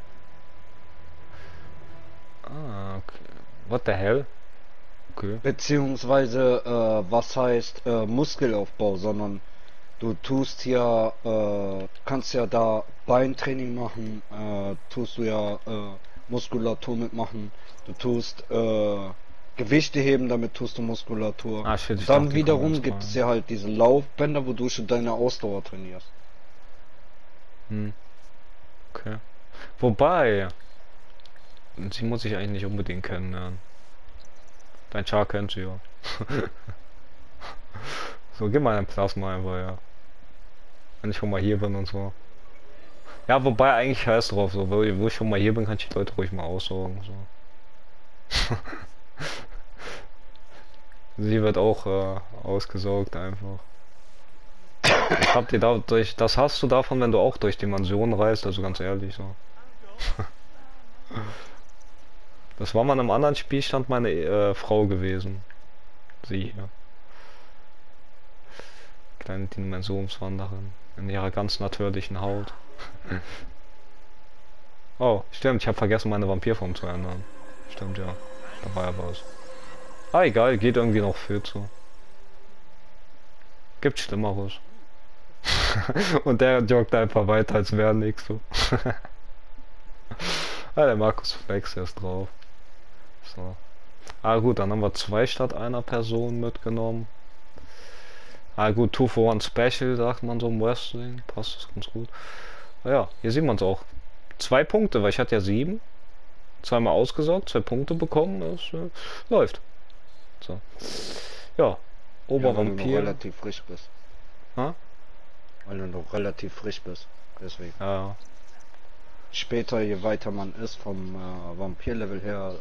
Ah, okay. What the hell? Okay. Beziehungsweise, was heißt Muskelaufbau, sondern du tust ja, kannst ja da Beintraining machen, tust du ja Muskulatur mitmachen, du tust Gewichte heben, damit tust du Muskulatur. Ah, shit, ich dachte, Dann die kommen wiederum jetzt gibt es rein. ja halt diese Laufbänder, wodurch du deine Ausdauer trainierst. Hm, okay. Wobei, sie muss ich eigentlich nicht unbedingt kennenlernen. Dein Char kennt sie ja. So, gib mal ein Plasma einfach, ja. Wenn ich schon mal hier bin und so. Ja, wobei eigentlich scheiß drauf, so, wo ich schon mal hier bin, kann ich die Leute ruhig mal aussaugen, so. Sie wird auch ausgesaugt einfach. Ich hab dir dadurch, das hast du davon, wenn du auch durch Dimensionen reist, also ganz ehrlich so. Das war mal in einem anderen Spielstand meine Frau gewesen. Sie hier. Kleine Dimensionswanderin. In ihrer ganz natürlichen Haut. Oh, stimmt, ich habe vergessen meine Vampirform zu ändern. Stimmt, ja. Da war ja was. Ah, egal, geht irgendwie noch viel zu. Gibt Schlimmeres. Und der joggt einfach weiter, als wäre nichts so. Ah, der Markus Flex ist drauf. So. Ah gut, dann haben wir zwei statt einer Person mitgenommen. Ah gut, 2 for 1 Special, sagt man so im Wrestling. Passt das ganz gut. Ah ja, hier sieht man es auch. 2 Punkte, weil ich hatte ja 7. Zweimal ausgesorgt, 2 Punkte bekommen. Das läuft. So. Ja. Ja, weil du noch Obervampir. relativ frisch bist. Ha? Weil du noch relativ frisch bist. Deswegen. Ja. Später, je weiter man ist, vom Vampir-Level her,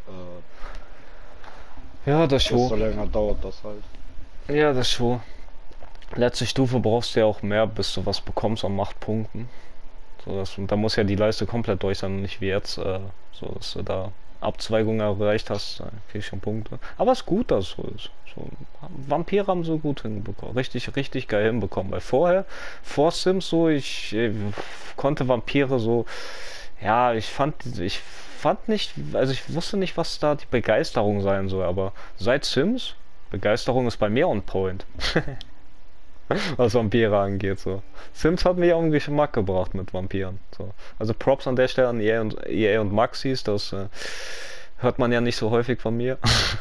Ja, das desto schon. länger dauert das halt. Ja, das schon. Letzte Stufe brauchst du ja auch mehr, bis du was bekommst an Machtpunkten. So, und da muss ja die Leiste komplett durch sein, nicht wie jetzt, so dass du da Abzweigungen erreicht hast, krieg ich schon Punkte. Aber es ist gut, dass es so ist. So, Vampire haben so gut hinbekommen, richtig geil hinbekommen. Weil vorher, vor Sims so, ich konnte Vampire so, ja, ich fand nicht, also ich wusste nicht, was da die Begeisterung sein soll, aber seit Sims, Begeisterung ist bei mir on point. Was Vampire angeht, so. Sims hat mich auch einen Geschmack gebracht mit Vampiren, so. Also Props an der Stelle an EA und Maxis, das hört man ja nicht so häufig von mir.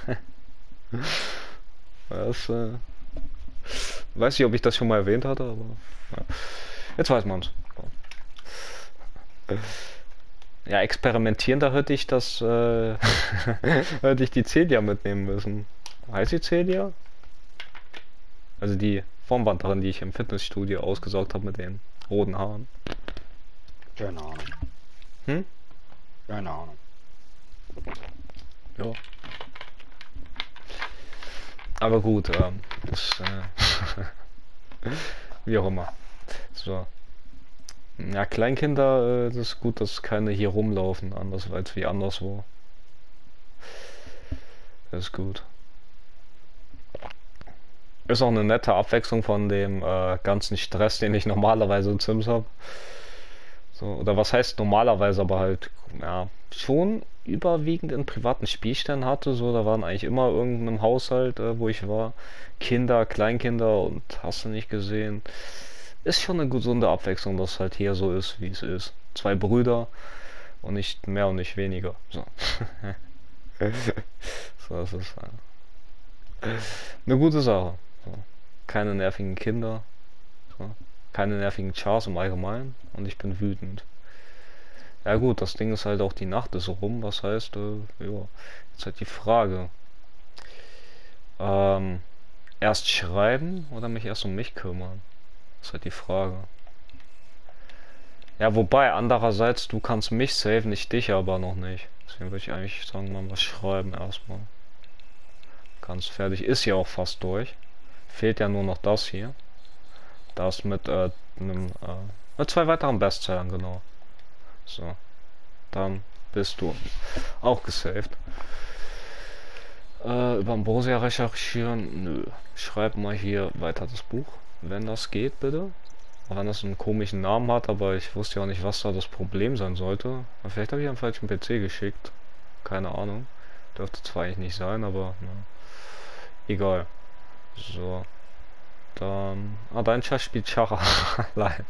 Das, weiß nicht, ob ich das schon mal erwähnt hatte, aber ja. Jetzt weiß man's. Ja, experimentieren, da hätte ich das, hätte ich die Celia mitnehmen müssen. Heißt sie Celia? Also die Formwanderin, die ich im Fitnessstudio ausgesaugt habe mit den roten Haaren. Keine Ahnung. Hm? Keine Ahnung. Ja. Aber gut, wie auch immer. So. Ja, Kleinkinder, das ist gut, dass keine hier rumlaufen, anders als wie anderswo. Das ist gut. Ist auch eine nette Abwechslung von dem ganzen Stress, den ich normalerweise in Sims habe. So, oder was heißt normalerweise, aber halt, ja, schon überwiegend in privaten Spielständen hatte. So, da waren eigentlich immer irgendeinem Haushalt, wo ich war, Kinder, Kleinkinder und hast du nicht gesehen. Ist schon eine gesunde Abwechslung, dass halt hier so ist, wie es ist. 2 Brüder und nicht mehr und nicht weniger. So, so das ist eine gute Sache. So. Keine nervigen Kinder. So. Keine nervigen Chars im Allgemeinen. Und ich bin wütend. Ja gut, das Ding ist halt auch, die Nacht ist rum. Was heißt, ja, jetzt halt die Frage. Erst schreiben oder mich erst um mich kümmern? Das ist halt die Frage. Ja, wobei, andererseits, du kannst mich saven, ich dich aber noch nicht. Deswegen würde ich eigentlich sagen, mal was schreiben erstmal. Ganz fertig. Ist ja auch fast durch. Fehlt ja nur noch das hier. Das mit mit 2 weiteren Bestsellern, genau. So. Dann bist du auch gesaved. Über Ambrosia recherchieren? Nö. Schreib mal hier weiter das Buch. Wenn das geht, bitte. Auch wenn das einen komischen Namen hat, aber ich wusste ja auch nicht, was da das Problem sein sollte. Vielleicht habe ich einen falschen PC geschickt. Keine Ahnung. Dürfte zwar eigentlich nicht sein, aber na. Egal. So. Dann. Ah, dein Schach spielt Schach allein.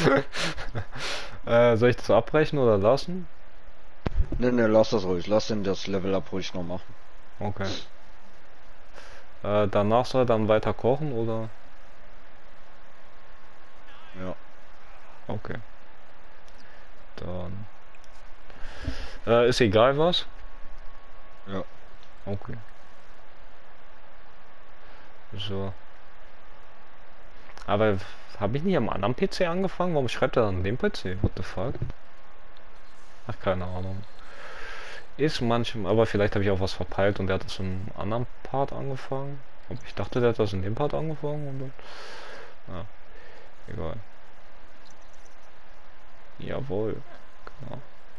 Soll ich das abbrechen oder lassen? Ne, lass das ruhig. Lass ihn das Level-Up ruhig noch machen. Okay. Danach soll er dann weiter kochen oder? Ja. Okay. Dann. Ist egal was? Ja. Okay. So. Aber habe ich nicht am anderen PC angefangen? Warum schreibt er dann an dem PC? What the fuck? Ach, keine Ahnung. Ist manchem, aber vielleicht habe ich auch was verpeilt und der hat das im anderen Part angefangen. Aber ich dachte, der hat das in dem Part angefangen und dann. Ja. Egal. Jawohl. Genau.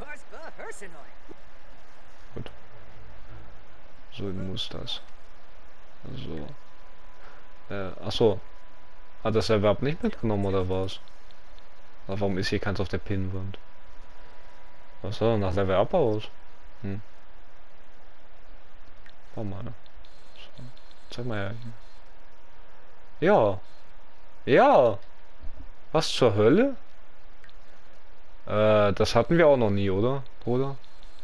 Gut. So muss das. So. Achso. Hat das Erwerb nicht mitgenommen oder was? Aber warum ist hier keins auf der Pinnwand? Was soll denn nach Level Up aus? Hm. Warte mal. So. Zeig mal her. Ja. Ja. Was zur Hölle? Das hatten wir auch noch nie, oder? Bruder?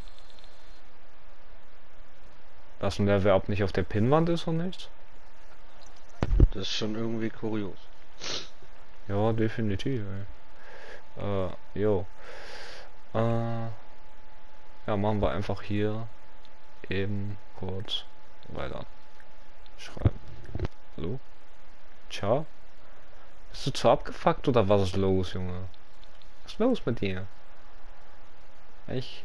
Dass ein Level Up nicht auf der Pinnwand ist und nichts? Das ist schon irgendwie kurios. Ja, definitiv, ey. Jo. Ja, machen wir einfach hier eben kurz weiter schreiben. Hallo? Ciao? Bist du zu abgefuckt oder was ist los, Junge? Was ist los mit dir? Ich,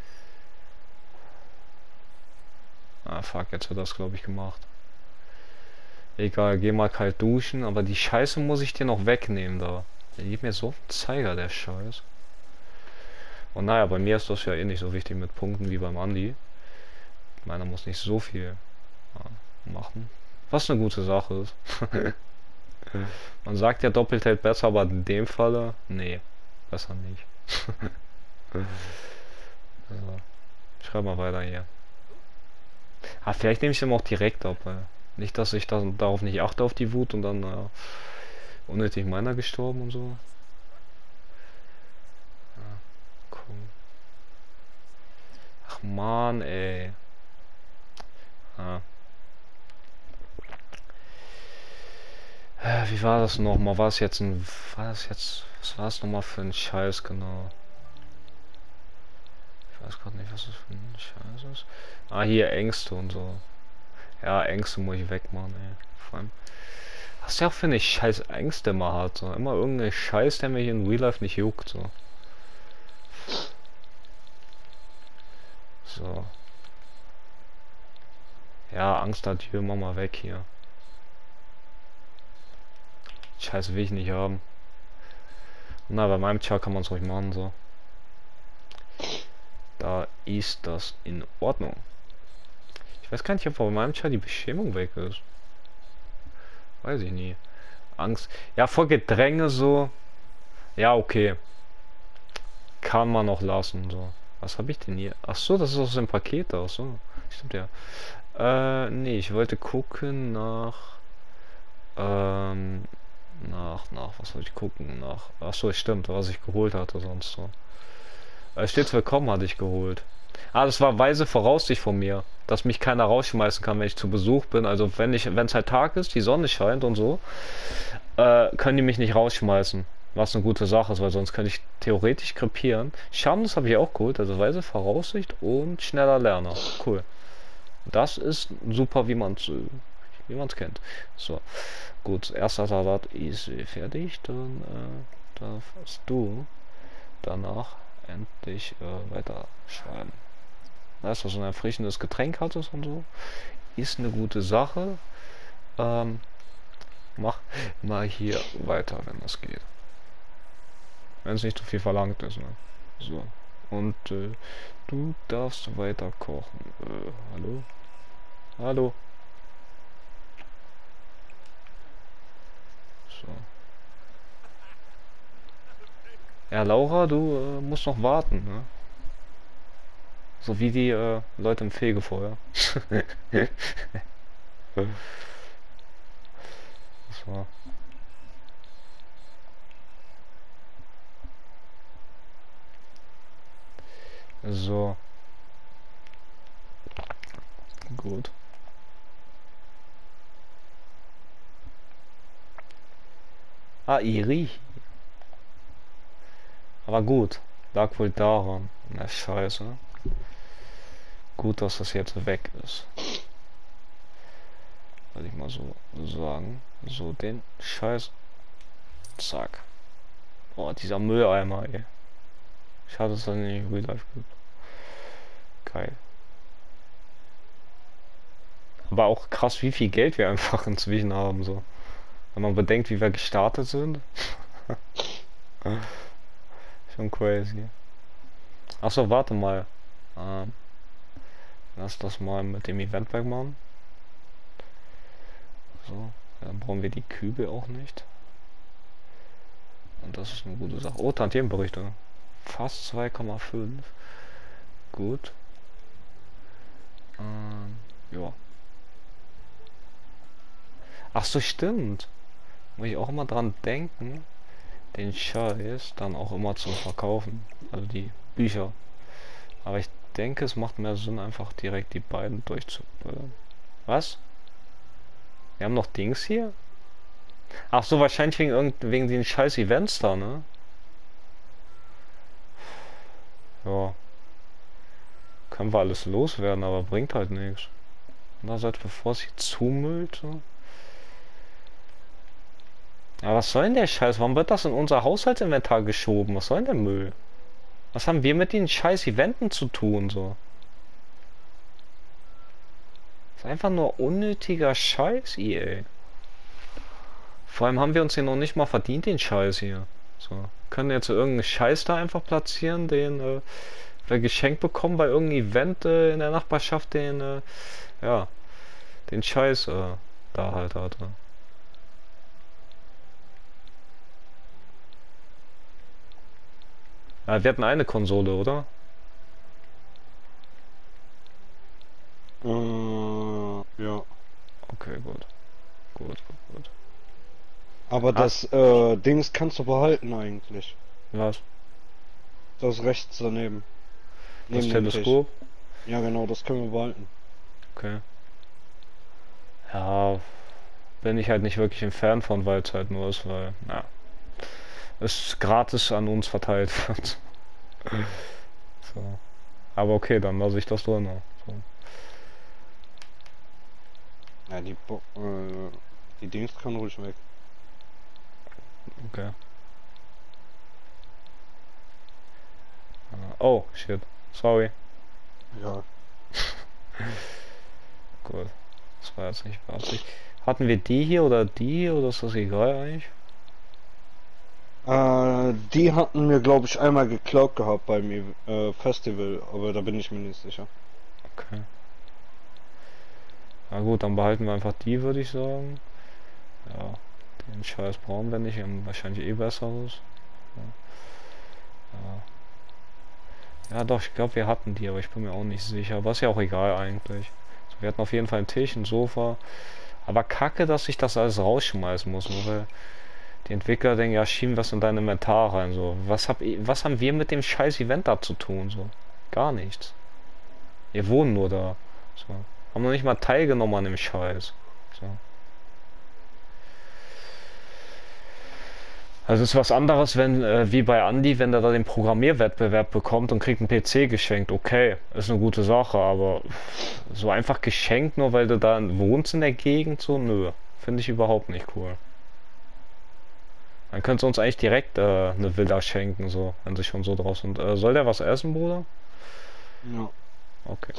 Ah, fuck, jetzt wird das, glaube ich, gemacht. Egal, geh mal kalt duschen, aber die Scheiße muss ich dir noch wegnehmen da. Der gibt mir so einen Zeiger, der Scheiß. Und naja, bei mir ist das ja eh nicht so wichtig mit Punkten wie beim Andi. Meiner muss nicht so viel machen. Was eine gute Sache ist. Man sagt ja doppelt hält besser, aber in dem Falle, nee, besser nicht. Also, schreib mal weiter hier. Ah, vielleicht nehme ich den auch direkt ab. Nicht, dass ich dann darauf nicht achte auf die Wut und dann unnötig meiner gestorben und so. Ja, cool. Ach man, ey. Ah. Wie war das nochmal? War das jetzt, was war es nochmal für ein Scheiß genau? Ich weiß gerade nicht, was das für ein Scheiß ist. Ah, hier Ängste und so. Ja, Ängste muss ich wegmachen, ey. Vor allem, was der auch für eine scheiß Ängste immer hat, so. Immer irgendein Scheiß, der mich in Real Life nicht juckt, so. So. Ja, Angst hat hier, mach mal weg hier. Scheiße will ich nicht haben. Na, bei meinem Char kann man es ruhig machen, so. Da ist das in Ordnung. Ich weiß gar nicht, ob bei meinem Char die Beschämung weg ist. Weiß ich nie. Angst. Ja, vor Gedränge so. Ja, okay. Kann man noch lassen, so. Was habe ich denn hier? Ach so, das ist aus dem Paket aus, so. Stimmt ja. Nee, ich wollte gucken ähm, was wollte ich gucken? Ach so, stimmt, was ich geholt hatte sonst so. Stets willkommen hatte ich geholt. Ah, das war weise Voraussicht von mir, dass mich keiner rausschmeißen kann, wenn ich zu Besuch bin. Also wenn es halt Tag ist, die Sonne scheint und so, können die mich nicht rausschmeißen. Was eine gute Sache ist, weil sonst könnte ich theoretisch krepieren. Schamlos habe ich auch geholt, also weise Voraussicht und schneller Lerner. Cool. Das ist super, wie man es kennt. So, gut, erster Salat ist fertig, dann darfst du danach endlich weiter schreiben. Weißt du, so ein erfrischendes Getränk hattest und so, ist eine gute Sache. Mach mal hier weiter, wenn das geht. Wenn es nicht zu viel verlangt ist, ne? So. Und du darfst weiter kochen. Hallo? Hallo? So. Ja, Laura, du musst noch warten, ne? So wie die Leute im Fegefeuer. So. So. Gut. Ah, Iri. Aber gut. Lag wohl daran. Na, scheiße. Gut, dass das jetzt weg ist. Würde ich mal so sagen. So, den Scheiß. Zack. Oh, dieser Mülleimer, ey. Schade, dass es dann nicht Real Life gibt. Geil. Aber auch krass, wie viel Geld wir einfach inzwischen haben, so. Wenn man bedenkt, wie wir gestartet sind. Schon crazy. Achso, warte mal. Ähm, Lass das mal mit dem Event wegmachen. So, dann brauchen wir die Kübel auch nicht. Und das ist eine gute Sache. Oh, Tantiemeberichte. Fast 2,5. Gut. Ja. Ach so, stimmt. Muss ich auch immer dran denken, den Scheiß dann auch immer zu verkaufen. Also die Bücher. Aber ich denke, es macht mehr Sinn, einfach direkt die beiden durchzuballern. Was? Wir haben noch Dings hier? Ach so, wahrscheinlich wegen den scheiß Events da, ne? Ja. Können wir alles loswerden, aber bringt halt nichts. Andererseits, bevor es hier zumüllt. So. Aber was soll denn der Scheiß? Warum wird das in unser Haushaltsinventar geschoben? Was soll denn der Müll? Was haben wir mit den scheiß Eventen zu tun, so? Das ist einfach nur unnötiger Scheiß, EA. Vor allem haben wir uns hier noch nicht mal verdient, den Scheiß hier. So. Können jetzt irgendeinen Scheiß da einfach platzieren, den wir geschenkt bekommen bei irgendeinem Event in der Nachbarschaft, den, ja, den Scheiß da halt hatte. Ja, wir hatten eine Konsole, oder? Ja. Okay, gut. Gut, gut, gut. Aber das Dings kannst du behalten eigentlich. Was? Das rechts daneben. Das Neben dem Tisch. Teleskop? Ja genau, das können wir behalten. Okay. Ja, bin ich halt nicht wirklich ein Fan von, weil es halt nur ist, weil, ja, es gratis an uns verteilt wird. So. Aber okay, dann lasse ich das drin. So. Ja, die Dings kann ruhig weg. Okay. Oh, shit. Sorry. Ja. Gut. Das war jetzt nicht beabsichtigt. Hatten wir die hier oder die oder ist das egal eigentlich? Die hatten mir glaube ich einmal geklaut gehabt beim Festival, aber da bin ich mir nicht sicher. Okay. Na gut, dann behalten wir einfach die, würde ich sagen. Ja, den Scheiß brauchen wir nicht, wir haben wahrscheinlich eh besseres. Ja. Ja doch, ich glaube wir hatten die, aber ich bin mir auch nicht sicher. Aber ist ja auch egal eigentlich. Also, wir hatten auf jeden Fall einen Tisch, ein Sofa. Aber kacke, dass ich das alles rausschmeißen muss, nur weil die Entwickler denken, ja, schieben was in dein Inventar rein. So. Was haben wir mit dem scheiß Event da zu tun? So? Gar nichts. Wir wohnen nur da. So. Haben noch nicht mal teilgenommen an dem Scheiß. So. Also es ist was anderes, wenn, wie bei Andy, wenn der da den Programmierwettbewerb bekommt und kriegt einen PC geschenkt. Okay, ist eine gute Sache, aber so einfach geschenkt, nur weil du da wohnst in der Gegend, so, nö. Finde ich überhaupt nicht cool. Dann könntest du uns eigentlich direkt eine Villa schenken, so, wenn sie schon so draus sind. Soll der was essen, Bruder? Ja. Okay.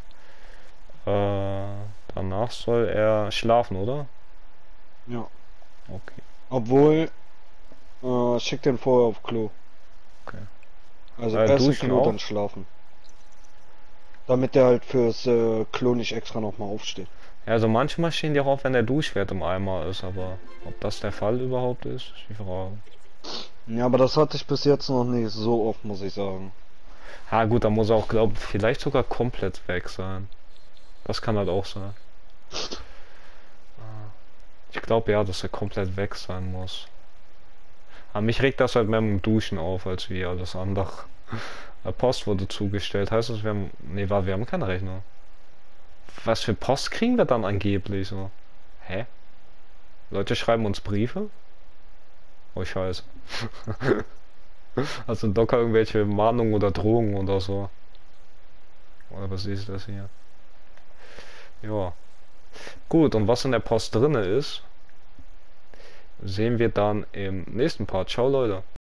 Danach soll er schlafen, oder? Ja. Okay. Obwohl, schick den vorher auf Klo. Okay. Also erst im duschen Klo, auch? dann schlafen. Damit der halt fürs Klo nicht extra nochmal aufsteht. Ja, also manchmal stehen die auch auf, wenn der Duschwert im Eimer ist, aber ob das der Fall überhaupt ist die Frage. Ja, aber das hatte ich bis jetzt noch nicht so oft, muss ich sagen. Ja gut, da muss er auch, glaube vielleicht sogar komplett weg sein. Das kann halt auch sein. Ich glaube ja, dass er komplett weg sein muss. Aber mich regt das halt mehr mit dem Duschen auf, als wie alles andere. Post wurde zugestellt, heißt das, wir haben... Nee, wir haben keinen Rechner. Was für Post kriegen wir dann angeblich so? Hä? Leute schreiben uns Briefe? Oh scheiße. Also Docker irgendwelche Mahnungen oder Drohungen oder so. Oder was ist das hier? Ja. Gut, und was in der Post drinne ist, sehen wir dann im nächsten Part. Ciao Leute.